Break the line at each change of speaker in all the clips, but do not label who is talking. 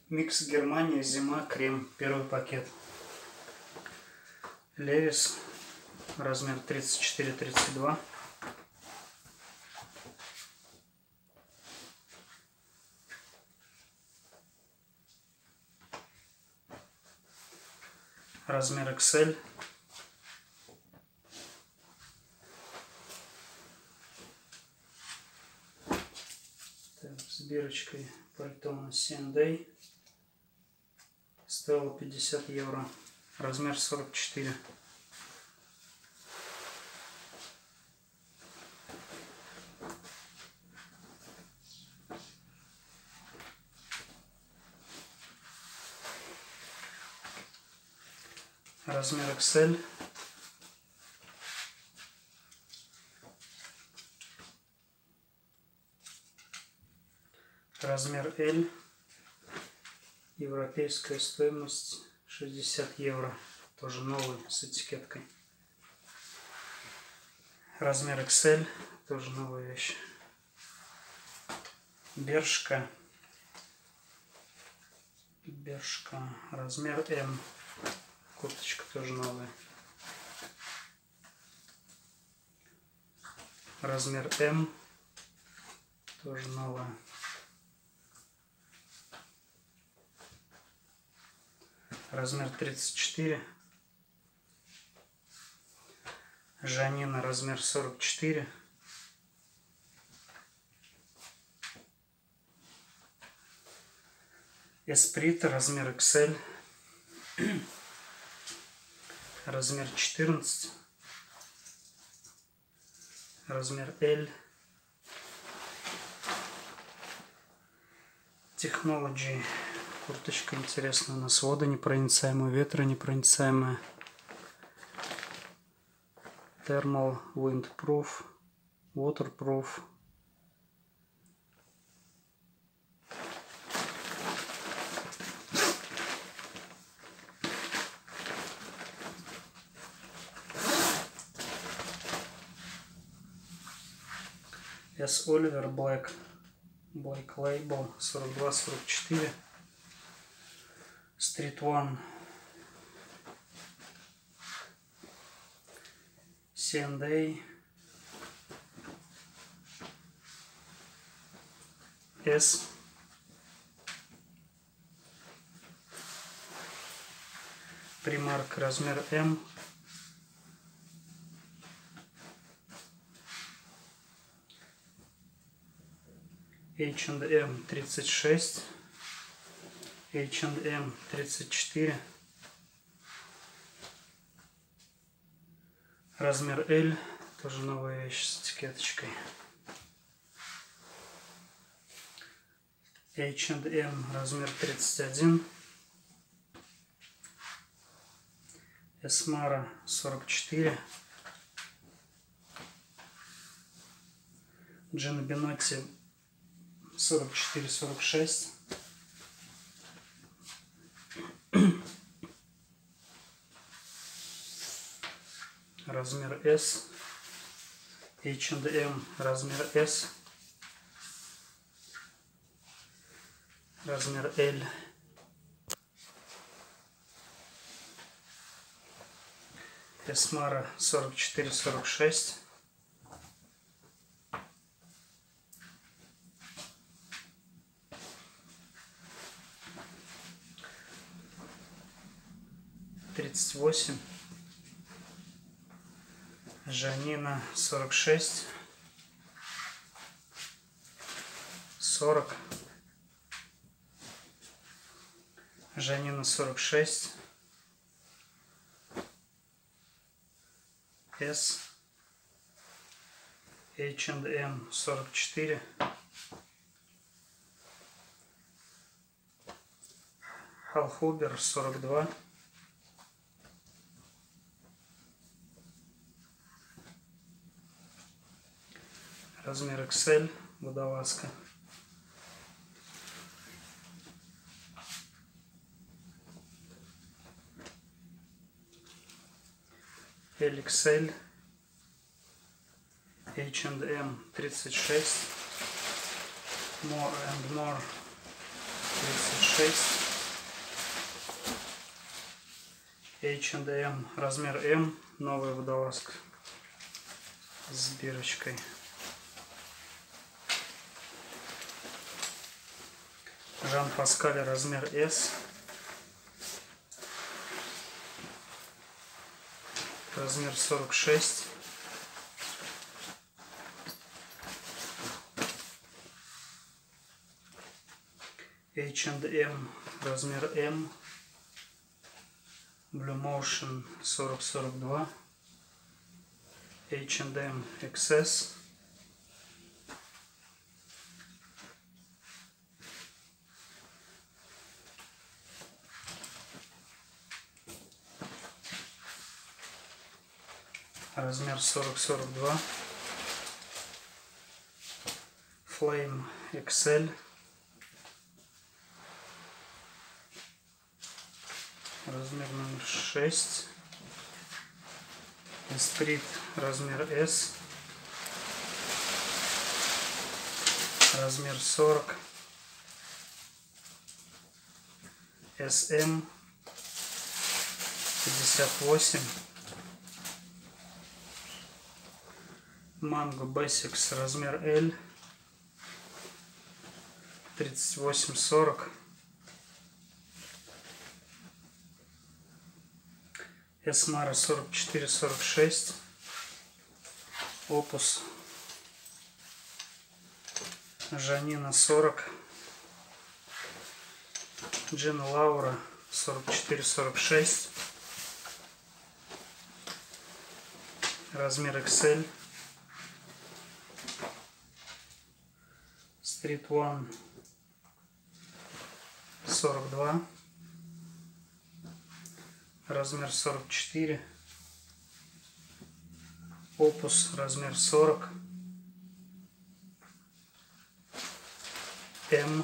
Микс Германия, зима, крем, первый пакет. Левис, размер 34-32. Размер XL. Так, с бирочкой пальто на C&A. Стоило 50 евро. Размер 44. Размер XL. Размер L. Европейская стоимость 60 евро. Тоже новый, с этикеткой. Размер XL. Тоже новая вещь. Бершка. Размер M. Курточка тоже новая. Размер M. Тоже новая. Размер 34. Жанина, размер 44. Эсприта, размер XL. Размер 14. Размер L. Technology. Курточка интересная у нас. Водонепроницаемая, ветронепроницаемая. Thermal, windproof, waterproof. S. Oliver Black Label 42-44. Street One. C&A. S. Primark, размер M. H&M 36. H&M 34. Размер L. Тоже новая вещь с этикеточкой. H&M размер 31. Esmara 44. Gino Binotti 44-46. Размер S. H&M размер S. Размер L. Esmara 44-46. $38. Жанина 46. 40. Жанина 46. S. H&M 44. Halhuber 42. Размер XL, водолазка. LXL. H&M 36. More and More 36. H&M, размер М, новая водолазка с бирочкой. Жан Паскаль, размер S, размер 46. H&M, размер М, Blue Motion 40-42, H&M XS, размер 40-42, Flame XL, размер номер 6, Esprit, размер S, размер 40, SM 58, Mango Basics, размер L 38-40, Esmara 44-46, Opus Жанина 40, Джина Лаура 44-46, размер XL, Street One 42, размер 44, Opus, размер 40, М,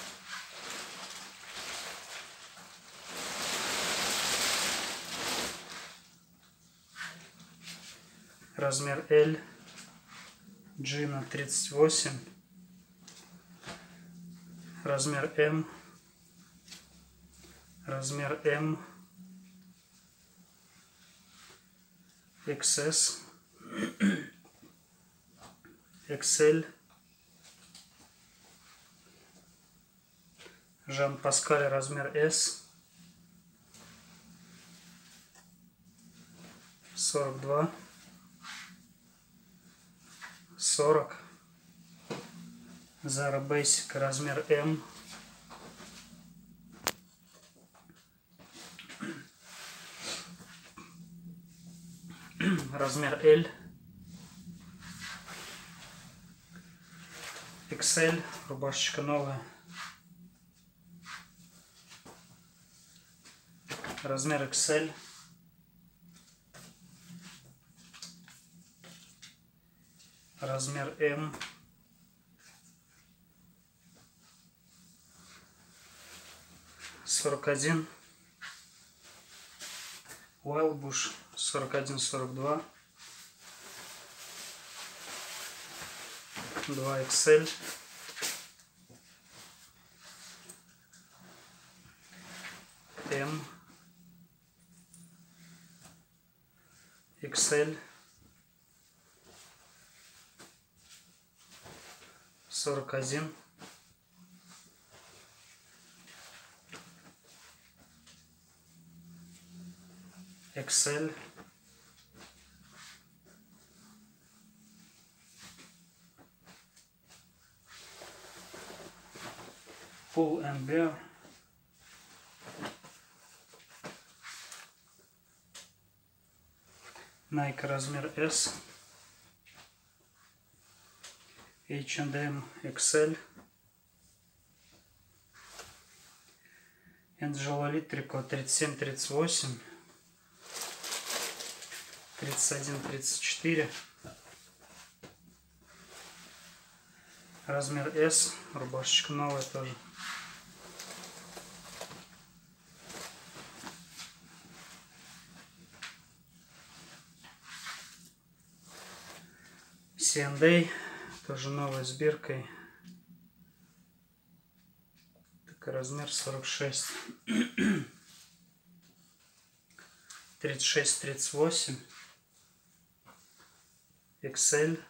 размер L, Джина 38, размер М, размер М, XS, XL, Жан Паскаль, размер S, 42, 40, Zara Basic, размер М, размер L, XL, рубашечка новая, размер XL, размер М, сорок один, Wildbush 41-42, 2XL, М, XL, 41, XL, Pull and Bear, Nike, размер S, H&M XL, Angelo Litrico 37-38, 31-34, размер S, рубашечка новая тоже. C&A, тоже новая с биркой. Так, размер 46. 36-38 XL,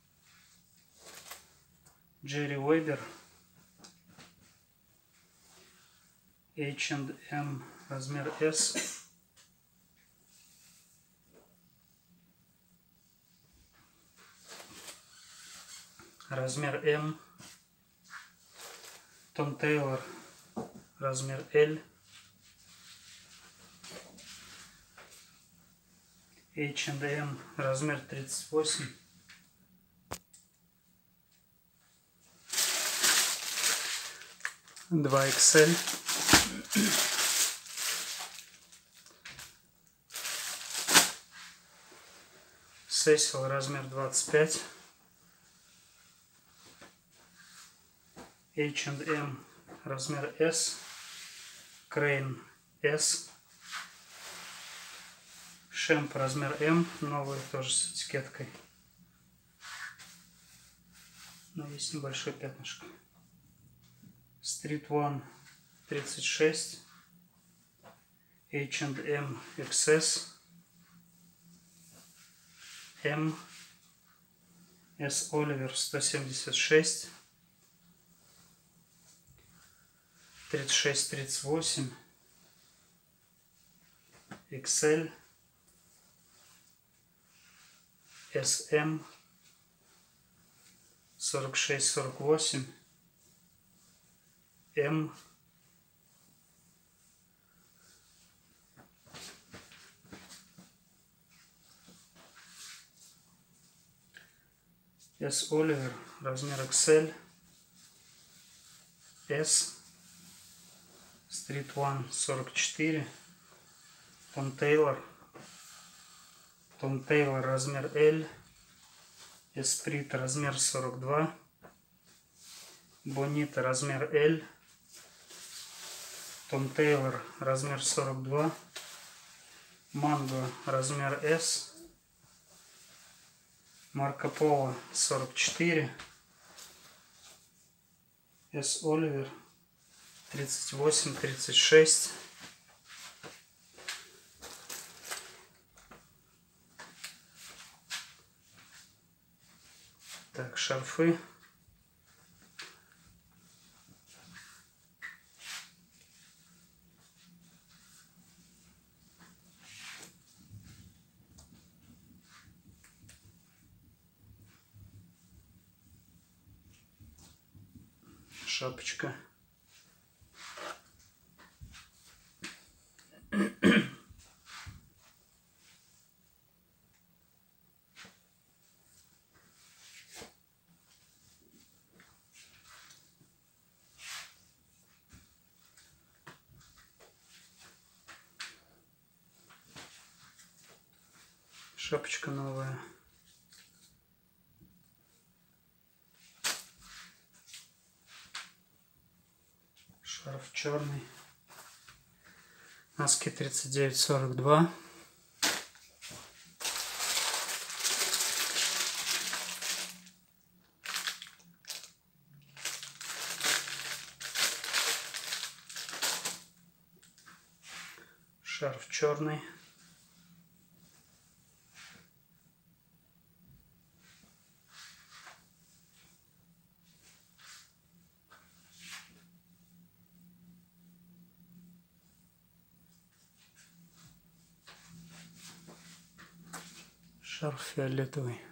Jerry Weber, H&M размер S, размер M, Tom Taylor размер L, H&M размер 38, два XL, Cecil размер 25, H&M размер S, Crane S, Шемп размер M, новый тоже с этикеткой, но есть небольшое пятнышко. Street One 36, H&M XS, M, S Oliver 176, 36-38, XL, SM 46-48, M, S Oliver размер XL, S, Street One 44, Tom Taylor размер L, Esprit размер 42, Bonita размер L, Tom Taylor размер 42, Mango размер S, Marco Polo 44, S Oliver 38-36, так, шарфы. Шапочка. Шапочка новая. Шарф черный. Носки 39-42. Шарф черный. Шарф фиолетовый.